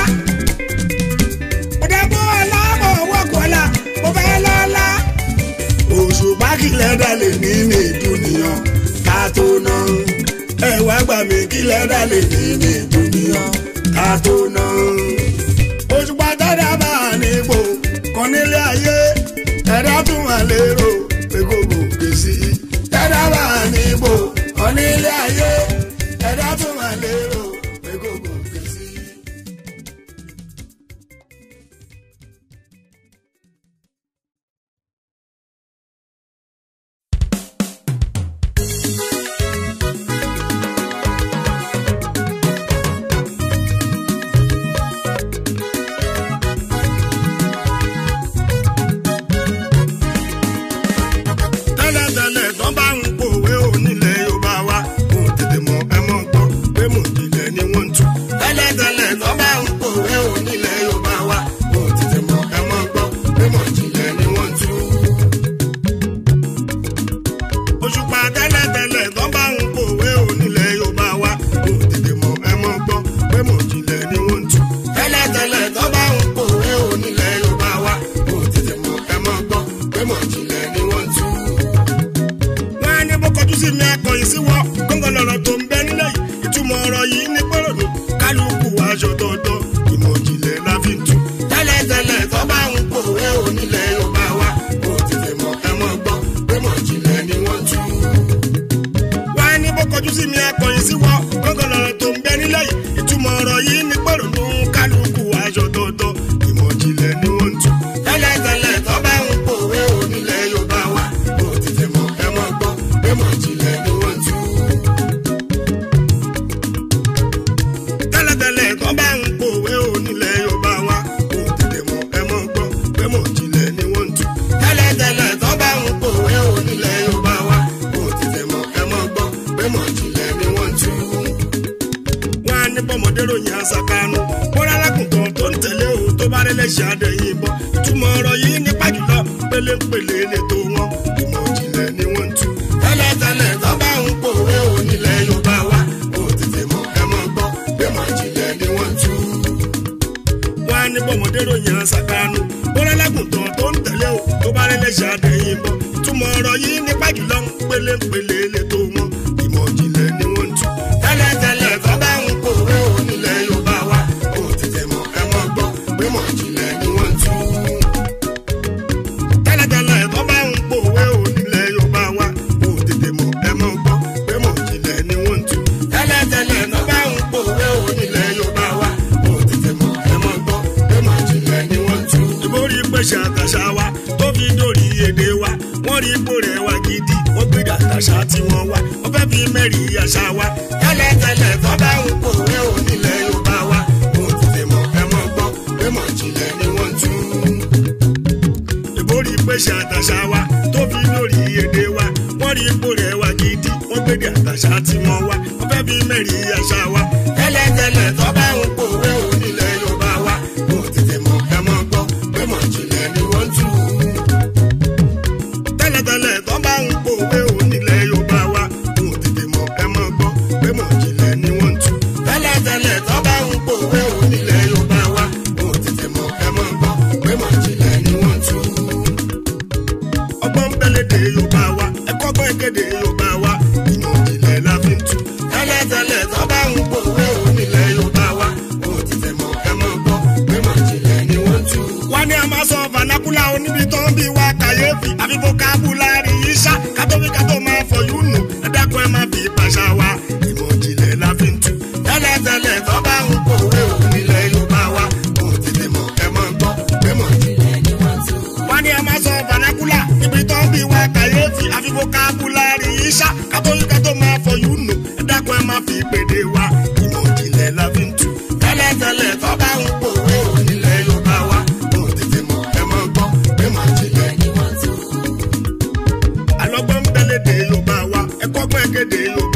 mo dẹ́kun ọ̀la mo wọ́kọ̀ọ́la mo fẹ́ lọ́la òṣùpá kìlẹ̀ dalẹ̀ nínú ìdúnìyàn ká tó ná ẹ̀wà gbà mí kìlẹ̀ dalẹ̀ nínú ìdúnìyàn ká tó ná. òṣùpá dada bá a nípò kan nílé ayé ẹ̀dá tún wà lérò pé kò gòkè sí. ẹ̀dá bá wà nípò onílé ayé ẹ̀dá tún máa lérò pé kò gòkè sí. akọ̀yìn sí wọ́ gángan lọ̀rọ̀ tó ń bẹ nílẹ̀ yìí ìtumọ̀ ọ̀rọ̀ yìí ní pẹ̀lú kálukú aṣọ tọ̀tọ̀ ìmọ̀ ìjìnlẹ̀ la fi ń tu. tẹ́lẹ̀tẹ́lẹ̀ tó bá ń pòwe onílẹ̀ Yorùbá wa kò tètè mọ̀ ẹ mọ̀ gbọ́ pé mọ̀ ìjìnlẹ̀ ni wọ́n tú. wá ní bó kọjú sí mi akọ̀yìn sí wọ́ gángan lọ̀rọ̀ tó ń bẹ nílẹ̀ yìí ìtumọ̀ ọ̀rọ̀ yìí ní pẹ̀lú kálukú aṣọ tọ̀tọ̀ ìmọ̀ ìjìnlẹ̀ ni wọ́n tú. tẹ́lẹ̀tẹ́lẹ̀ tó bá ń pòwe onílẹ̀ Yorùbá wa kò tètè mọ̀ ẹ mọ̀ gbọ́ pé mọ̀ ìjìnlẹ̀ ni wọ́n tú. tẹ́lẹ̀tẹ́lẹ̀ tó bá ń pòwe onílẹ̀ Yorùbá wa kò tètè mọ̀ ẹ mọ̀ gbọ́ pé mọ̀ ìjìnlẹ̀ ni wọ́n tú. tẹ́lẹ̀tẹ́lẹ̀ tó bá ń pòwe onílẹ̀ Yorùbá wa kò tètè mọ̀ ẹ mọ̀ gbọ́ pé mọ̀ ìjìnlẹ̀ ni wọ́n tú. wọ́n á ní bọ́mọdé ròyìn àṣàkánu bọ́lá lágùntàn tó ń tẹ̀lé o tó bá rẹ̀ lẹ́sẹ̀ àdẹ̀yìn bọ́ ìtumọ̀ ọ̀rọ̀ yìí nípa jùlọ pélépélé lètò wọn ìmọ̀ ìjìnlẹ̀ ni wọ́n tú. tẹ́lẹ̀tẹ́lẹ̀ tó bá ń pòwe onílẹ̀ Yorùbá wa kò tètè mọ̀ ẹ mọ̀ gbọ́ pé mọ̀ ìjìnlẹ̀ ni wọ́n tú. wọ́n á ní bọ́mọdé ròyìn àṣàkánu bọ́lá lágùntàn tó ń tẹ̀lé o tó bá rẹ̀ lẹ́sẹ̀ àdẹ̀yìn bọ́ ìtumọ̀ ọ̀rọ̀ yìí nípa jùlọ pélépélé lètò wọn ìmọ̀ ìjìnlẹ̀ ni wọ́n tú. tẹ́lẹ̀tẹ́lẹ̀ tó bá ń pòwe onílẹ̀ Yorùbá wa kò tètè mọ̀ ẹ mọ̀ gbọ́ pé mọ̀ ìjìnlẹ̀ ni wọ́n tú. tẹ́lẹ̀tẹ́lẹ̀ tó bá ń pòwe onílẹ̀ Yorùbá wa kò tètè mọ̀ ẹ mọ̀ gbọ́ pé mọ̀ ìjìnlẹ̀ ni wọ́n tú. tẹ́lẹ̀tẹ́lẹ̀ tó bá ń pòwe onílẹ̀ Yorùbá wa kò tètè mọ̀ ẹ mọ̀ gbọ́ pé mọ̀ ìjìnlẹ̀ ni wọ́n tú. ìborí pèsè àtàṣà wa tó fi dórí èdè wa wọ́n rí ipò rẹ̀ wá gidi wọ́n gbé àtàṣà tí wọ́n wá wọ́n fẹ́ fi mẹ́rin àṣà wa. tẹ́lẹ̀tẹ́lẹ̀ tó bá ń pòwe onílẹ̀ Yorùbá wa kò tètè mọ̀ ẹ mọ̀ gbọ́ pé mọ̀ ìjìnlẹ̀ ni wọ́n tú. ìborí pèsè àtàṣà wa tó fi dórí èdè wa wọ́n rí ipò rẹ̀ wá gidi wọ́n gbé àtàṣà tí wọ́n wá wọ́n fẹ́ fi mẹ́rin àṣà wa. tẹ́lẹ̀tẹ́lẹ̀ tó bá ń pòwe onílẹ̀ Yorùbá wa kò tètè mọ̀ ẹ mọ̀ gbọ́ pé mọ̀ ìjìnlẹ̀ ni wọ́n tú. tẹ́lẹ̀tẹ́lẹ̀ tó bá ń pòwe onílẹ̀ Yorùbá wa kò tètè mọ̀ ẹ mọ̀ gbọ́ pé mọ̀ ìjìnlẹ̀ ni wọ́n tú. tẹ́lẹ̀tẹ́lẹ̀ tó bá ń pòwe onílẹ̀ Yorùbá wa kò tètè mọ̀ ẹ mọ̀ gbọ́ pé mọ̀ ìjìnlẹ̀ ni wọ́n tú. ọgbọ́n bẹ́lẹ̀dẹ̀ Yorùbá wa ẹ̀kọ́ gbọ́ èkéde Yorùbá wa ìmọ̀ ìjìnlẹ̀ la fi ń tú. tẹ́lẹ̀tẹ́lẹ̀ tó bá ń pòwe onílẹ̀ Yorùbá wa kò tètè mọ̀ ẹ mọ̀ gbọ́ pé mọ̀ ìjìnlẹ̀ ni wọ́n tú. wọ́n ní a máa sọ fanakula oníbi tó ń bí wa kàyéfì àfi vocabulary yìí ṣá kátó máa fọ yún nù ẹ dákun ẹ má fi pàṣà wa ìmọ̀ ìjìnlẹ̀ la fi ń tú. tẹ́lẹ̀tẹ́lẹ̀ tó bá ń pòwe onílẹ̀ Yorùbá wa kò tètè mọ̀ ẹ mọ̀ gbọ́ pé mọ̀ ìjìnlẹ̀ ni wọ́n tú. wọ́n ní a máa sọ fanakula ibi tó ń bí wa kàyéfì àfi vocabulary yìí ṣá kátó máa fọ yún nù ẹ dákun ẹ má fi pèdè wa ìmọ̀ ìjìnlẹ̀ la fi ń tú. tẹ́lẹ̀tẹ́lẹ̀ tó bá ń pòwe onílẹ̀ Yorùbá wa kò tètè mọ̀ ẹ mọ̀ gbọ́ pé mọ̀ ìjìnlẹ̀ ni wọ́n tú. alọ́gbọ́n bẹ́lẹ̀dẹ̀ Yorùbá wa ẹ̀kọ́ gbọ́ èkéde Yorùbá